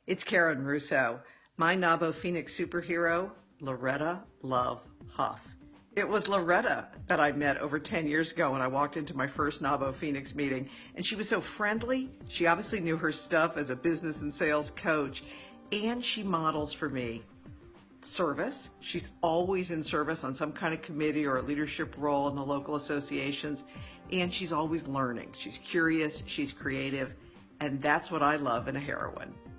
It's Karen Russo. My NAWBO Phoenix superhero, Loretta Love Huff. It was Loretta that I met over 10 years ago when I walked into my first NAWBO Phoenix meeting, and she was so friendly. She obviously knew her stuff as a business and sales coach, and she models for me service. She's always in service on some kind of committee or a leadership role in the local associations, and she's always learning. She's curious, she's creative, and that's what I love in a heroine.